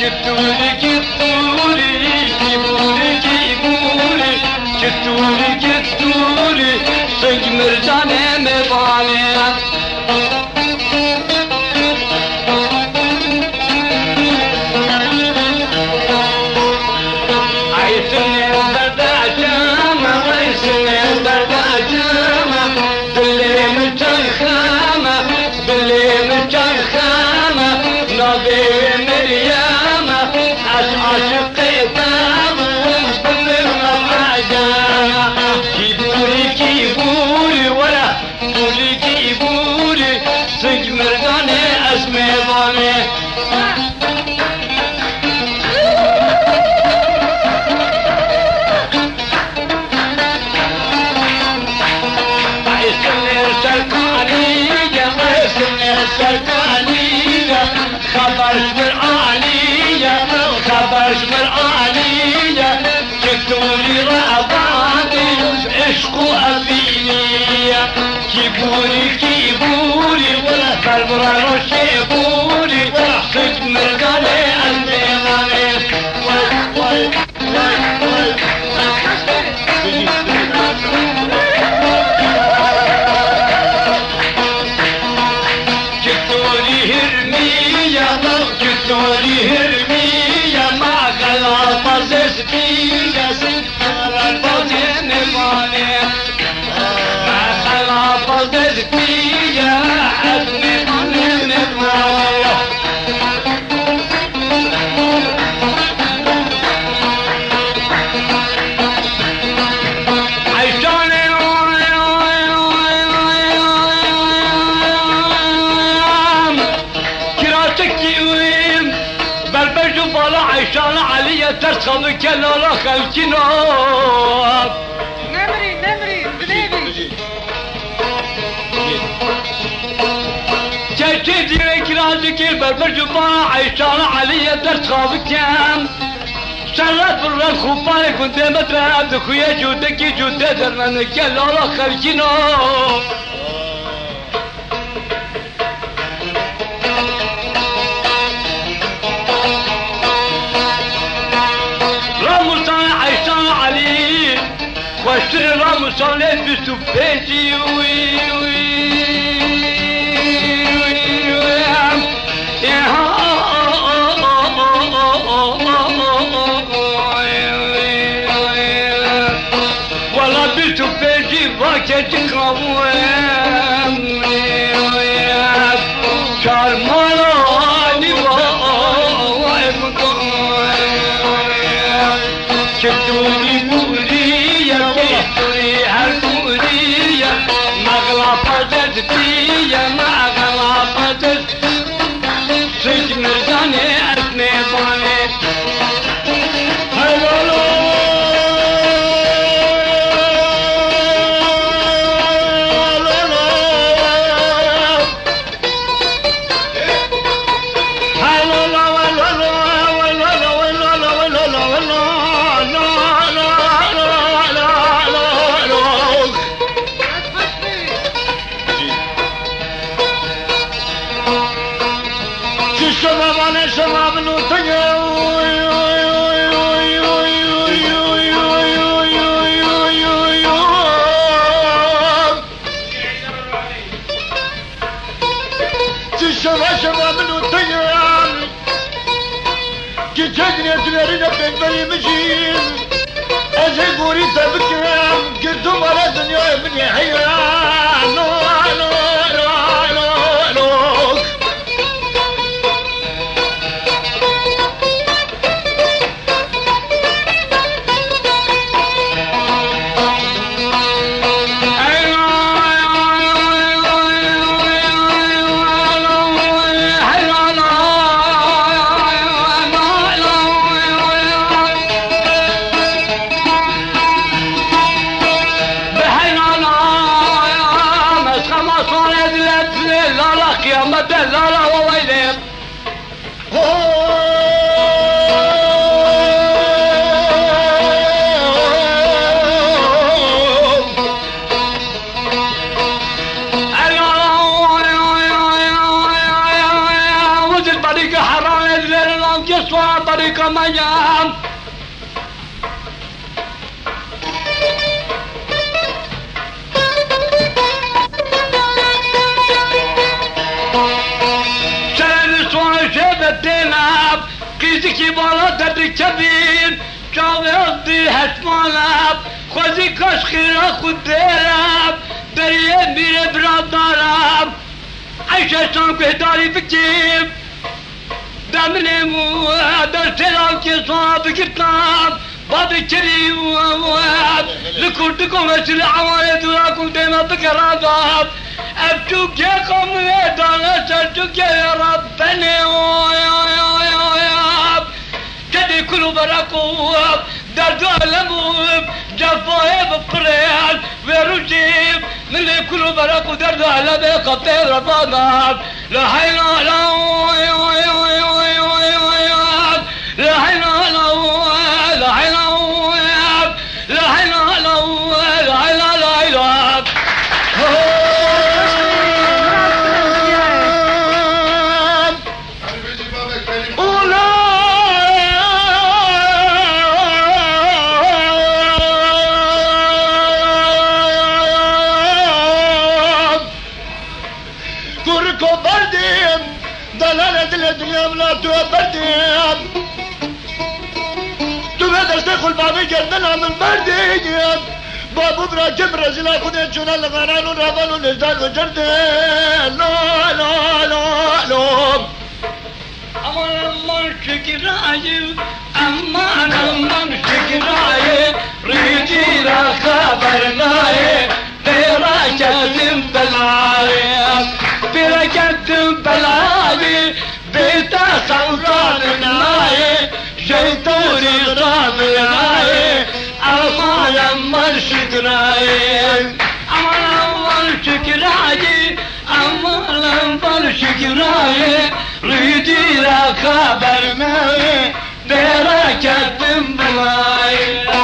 كتوري كتوري كيبوري كيبوري كتوري كتوري صج مرجاني مباني عيسني البرداجم عيسني البرداجم دلي متيخم دلي متيخم نبي مريم عاشقي بابوس بالمراجع كيبوري كيبوري ولا بوري كيبوري صج مرجاني اسمي باني خبر شمرانية خبر شمرانية كتولي رأباني عشقو أبينية كيبوري كيبوري ولا فربرانو شيبوري صج مرقاني الميماني كتوري هرمية مع غلاطة زسبية ستورة البطن ماني مع غلاطة زسبية حزمي من ماني عيشان عليا ترخم كلا خلكنا نمري بليبي جيتي ركرازك بربر جبان عيشان عليا ترخم كام شرط برا خوبان كنت متراب دخويا جودك جودة درنا كلا خلكنا واشتري راموس عليه بسوبيتي ولا بسوبيتي باكت قوام شارماناني كتوري بورية كتوري هالبورية مغلطة زدبية مع غلطة صج مرجاني أثني باني شباب نوتيا شباب نوتيا جتجني تنرنا بين مجين أجي قوري تبكي قدوم على الدنيا ابني حيران نسوى طريق ميام الديناب قيزك بارات الكبير جاوي أرضي هتماناب خوزي كشخيرا خود ديراب دريه ميري براداراب عيشة شانكو هداري بكيب دمني مو در سلام كي صاب كتاب باب الكريم لكردكم اسل عوالي دوراكم ديما بكراداب أبتوك يا قوم ويدانا سرتوك يا ربنا كدي كلو براكو دردو علمو جفايا بفريال ويروجيب من كلو براكو دردو علمي قبطي ربانا لا حينا لا لا حينا لا حينا لا حينا لا حينا لا جردنا من بردين بابو براكب رزلا خدين شنا لغنان ورابان ونزدان وجردين لا لا لا لا aman şükürayı aman şükürayı ricira habernaye beraketim belayı beraketim belayı beyta savranayı şeyturi sabırayı aman şükürayı aman şükürayı aman şükürayı ريدي لا خبر معي بركة بلاي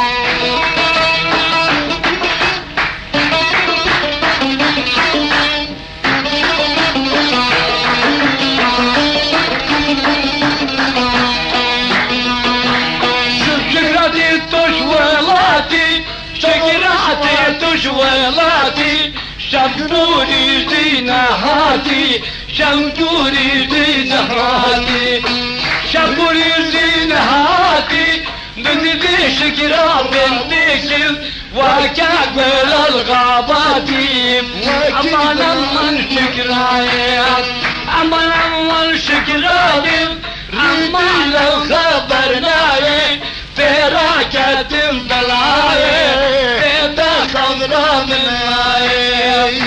شكراتي تشوالاتي شكراتي تشوالاتي شبوري زينهاتي شمجوري زينهاتي شبوري زينهاتي نزلي شكرا بنتكل وكاكل الغاباتي أمان شكرايا أمان شكرايا أمان خبرناي فراكة بلاي بتخضر مناي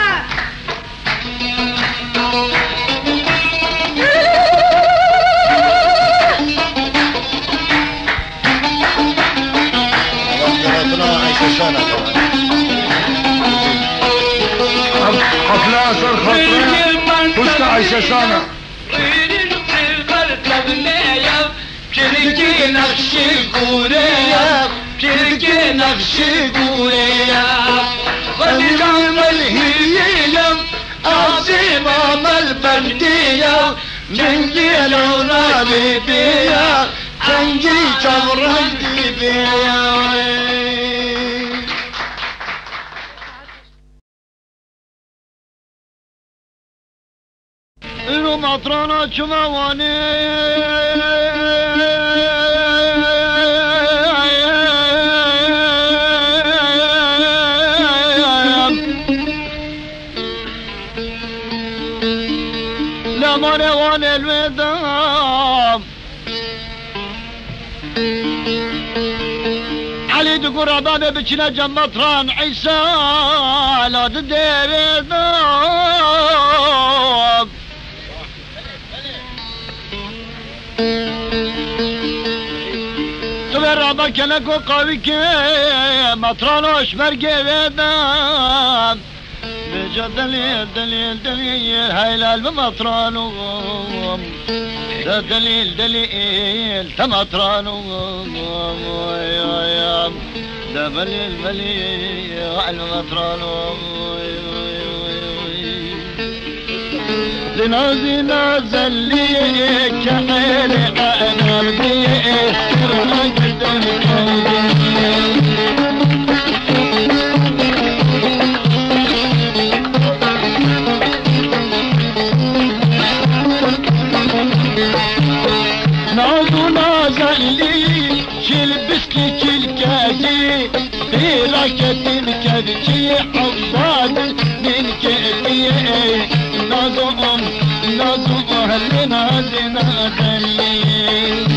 حفلات الخطرين فشت عيشة شانا شركي نقشي قوريا شركي نقشي قوريا ونظام الهيلم عظيم عمل بردية جنجي لونا بيبيا جنجي جمران بيبيا إنو مطرانا شماواني لماني واني الودام علي دقور عبابي بچنا جم مطران عيسى لا تدير دام رابا كنكو قوي كي مطرانوش مرقي بيدام بجا دليل دليل دليل هايلال بمطرانو دليل دليل تمطرانو دمليل مليل على مطرانو لنازي نازل ليك حيلي أنا راكب كبشي عباد من كبي نازم أهل نازنا دليل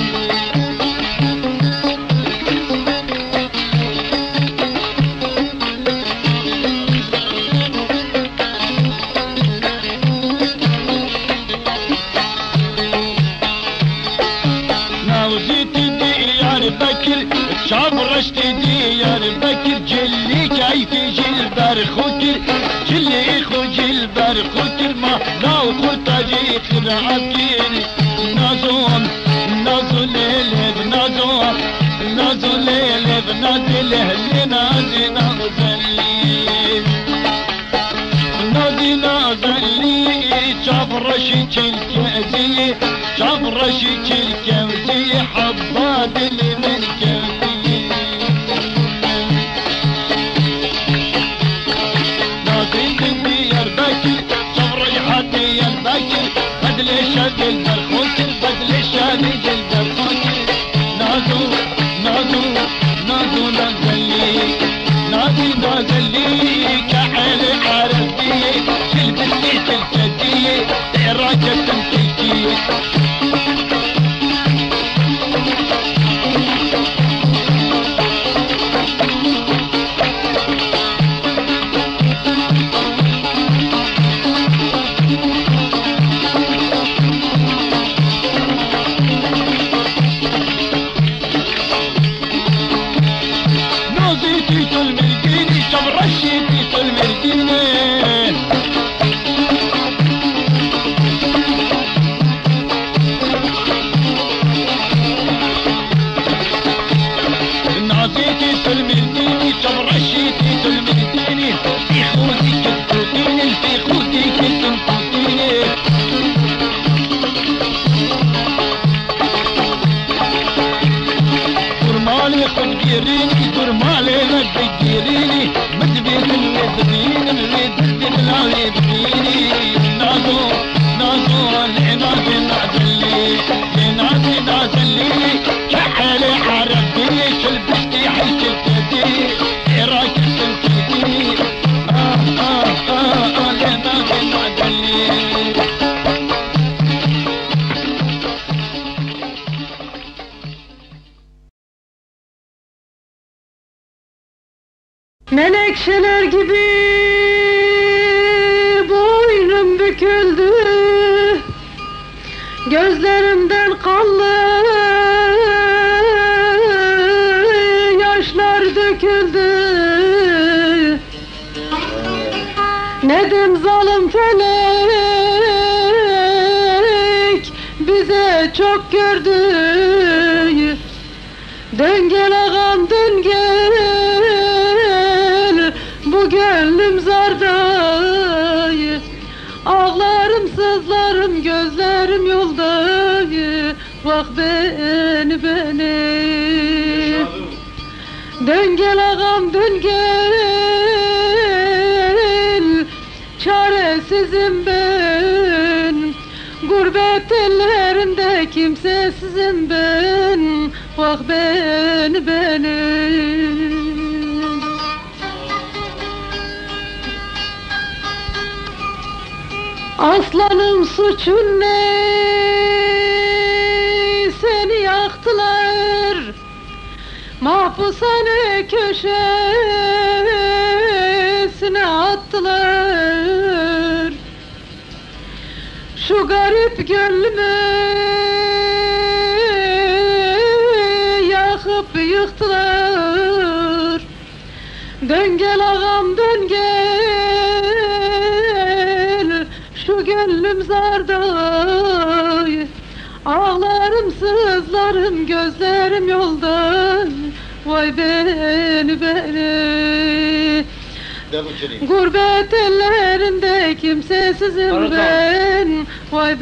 شابرشت ديار بكر جلي كيف جلبر خكر جلي خو جلبر خكر ما لو خو طريق العبكر نازون نازو ليلب نازو ليلب نازي لهل نازي نازلي شابرشي الكازي شابرشي الكازي حباد من كازي بدل الشاد البرخوتر بدل الشاد البرخوتر نازو نازلي كحل عربي شلبتي تلكتي راجة تمتلكي Menekşeler gibi boynum büküldü, gözlerimden kanlı yaşlar döküldü. Nedim zalim felek bize çok gördü. Dön gel ağam dön gel, bu gönlüm zardayı. Ağlarım sızlarım gözlerim yoldayı. Bak beni dön gel ağam dön gel, çaresizim ben. Gurbet ellerinde kimsesizim ben. Bak beni aslanım suçun ne? Seni yaktılar, mahpushane köşesine attılar. Şu garip gönlümü yakıp yıktılar. Dön gel ağam dön gel, şu gönlüm zarday. Ağlarım sızlarım gözlerim yolda. Vay beni gurbet ellerinde kimsesizim ben. Vay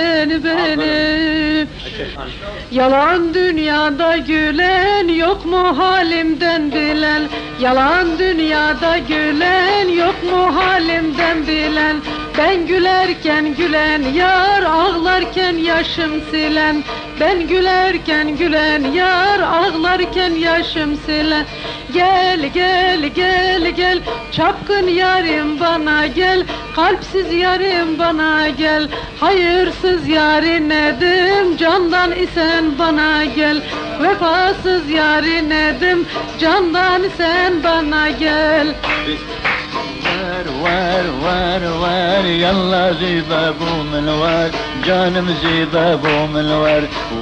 beni yalan dünyada gülen yok mu halimden bilen? Yalan dünyada gülen yok mu halimden bilen? Ben gülerken gülen yar, ağlarken yaşım silen. Ben gülerken gülen yar, ağlarken yaşım silen. Gel gel gel gel, çapkın yarim bana gel, kalpsiz yarim bana gel, hayırsız yarin nedim, candan isen bana gel, vefasız yarin nedim, candan isen bana gel. ور يلا زيبابو من ور جانم زيبابو من ور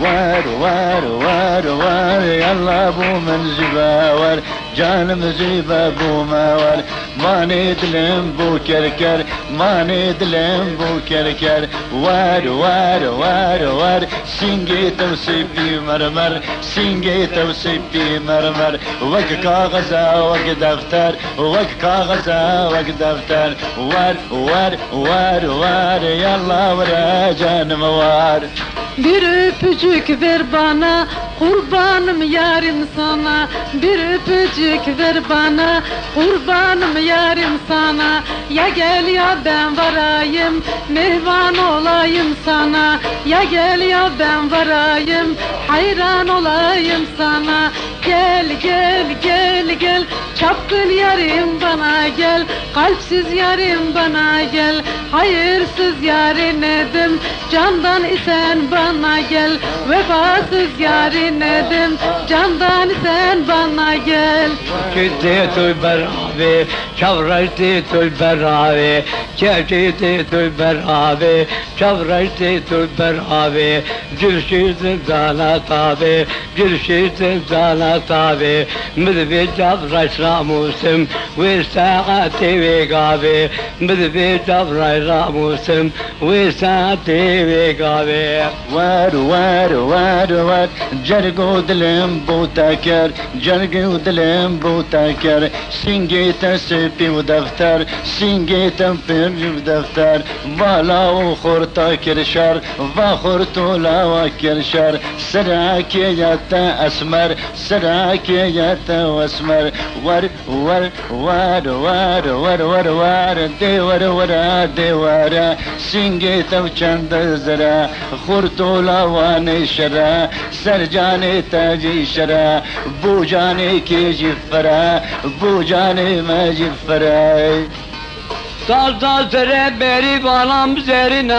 يلا بو من زباور جانم زيبابو ما ور ما ندلم بو كركر ما ندلم بو كركر ور سنجي توسيبي مرمر سنجي توسيبي مرمر وك كاغزا وك دفتر وك كاغزا وك دفتر ور يلا ورا canım var. Bir öpücük ver bana, kurbanım yarim sana. Bir öpücük ver bana, kurbanım yarim sana. Ya gel ya ben varayım, mehvan olayım sana. Ya gel ya ben varayım, hayran olayım sana. Gel gel gel gel, çapkın yarim bana gel, kalpsiz yarim bana gel, hayırsız yarin nedim, candan isen bana gel, vefasız yarin nedim, candan isen bana gel. Gitti tül beraber, çavraştı tül beraber, çevçiydi tül beraber, çavraştı tül beraber, gülşüzdü zana tabi, gülşüzdü zana tabi, mızvi çavraş ramusum, ve saati ve gabi, mızvi çavraş ramusum, ve saati ve gabi. ور جرگو دلم بوتاکر جرگو دلم بوتاکر سنگی تسپی و دفتر سنگی تنپر و دفتر والا و خورتا کرشر و خورتو لاوا کرشر سراکیت اسمر سراکیت اسمر ور دیور سنگی تو چند زرا خورتو لاوان شرا سرجانے تاجی شرا بو جانے کی جفرا بو جانے میں جفرا Sazda zere beri balam zerine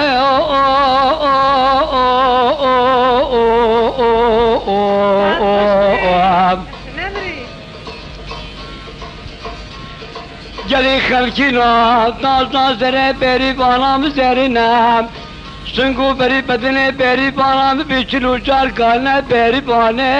Geli halkina sazda zere beri balam zerine Sungu beri bedene beri balam biçil uçar kalne beri bane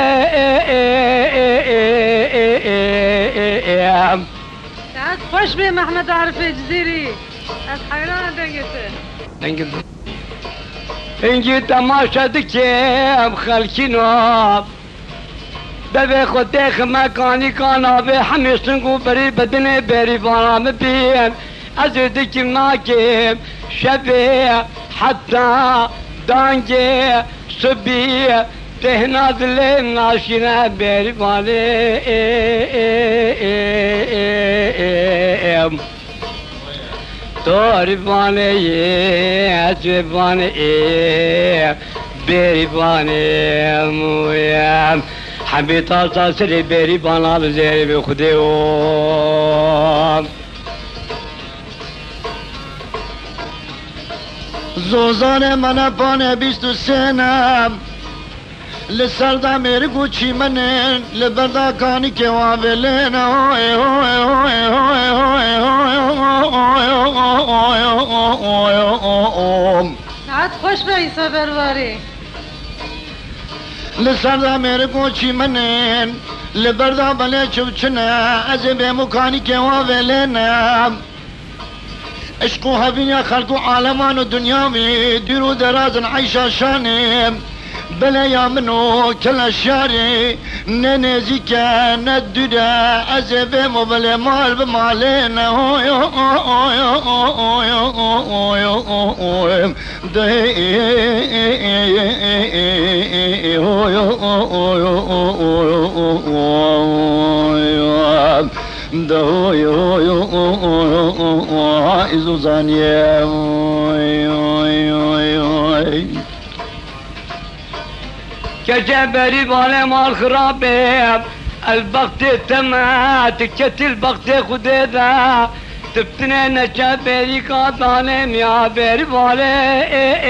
Saat hoş be Mehmet Arif Ciziri. Az hayran dengesi. Dengesi. İngi tamaşa dikem halkina Bebe khotek mekani kana be hami sungu beri bedene beri balam biyem Az dikim nakim şebi hatta dange subi Tehnad le naşine bervane Torvane Torvane bervane muyam Habita tasri bervana zerbi khudeo زوزان من پانه 23 لسردا میری گوچی منن لبردا کانی که واولن Saat hoş be İsa Bervari. لسردا میری گوچی منن لبردا بله چوچنه از به مکانی که واولن عشق و هبین خلق و عالمان و دنیاوی دیر و درازن عیشا شانم بلا یا منو کل شاری ننزی که ندوره از بیم و بلا مال بمالین izu zaniye Gece beri bana mal harabe البغت تما تكت البغت خديدا تبتنين شابيري قاطاني ميا بيري بالي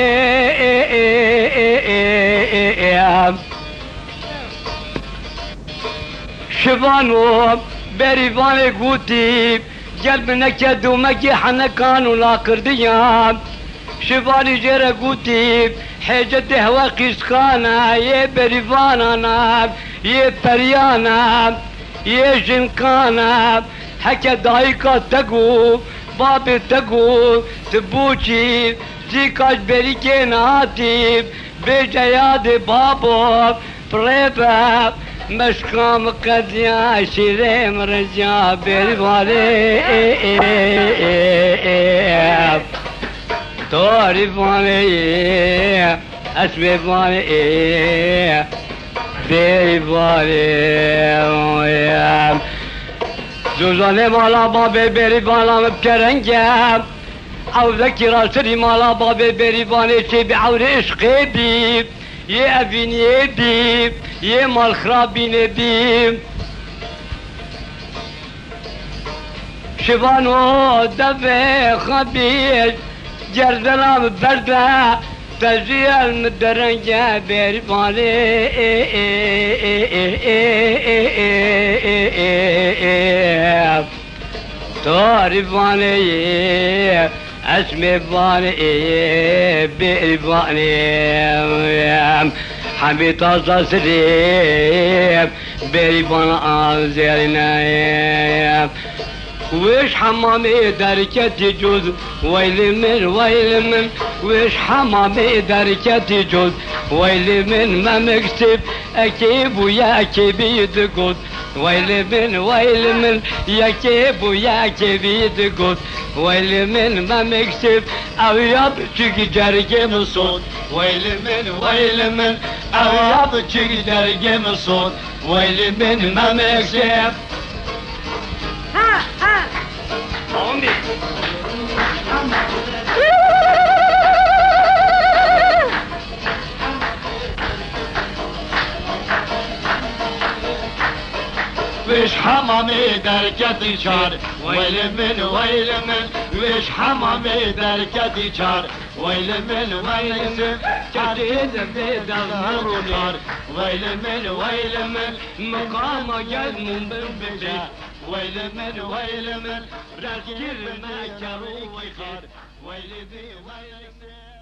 شبانو بيري بالي قوتي قلبنا كدو مكي حنكان ولا قرديان شباني جرى قوتي حاجة هوا قيسخانا يا بريفانا يا بريانا يا جنكانا حكا دايكا تقو بابي تقو تبوشي زيكاش بريكين هاتيب بجياد بابو بريبا مشكام قد يا شيريم رجا بريفالي توري فالي اسمي فالي بيري فالي زوزاني مالا بابي بيري فالا مبكرنجا او ذكر سري مالا بابي بيري فالي شبي عوري عشقي بي يا ابيني بي يا مال خرابيني بي شبانو دفي خبيج جردنا ببردة تجيال مدرنجة بيرفالي تعرفاني اسمي فاني بيرفاني حبيت أصريم بيرفانا زيرنا ويش حمامي دركتي جوز ويل من ويش حمامي دركتي جوز ويل من ما مكسب اكيب ويا كبيد قد ويل من يا كيب ويا كبيد قد ويل من ما مكسب او يبتك جرجي من صوت ويل من او يبتك جرجي من صوت ويل من ما مكسب Hombre. ويش حمامي دركتي شار ويل من ويش حمامي دركتي شار ويل من كتيد بدغر نار ويل من مقام قد من بنبجي ويل من رجل ما كرو ويخار ويل بي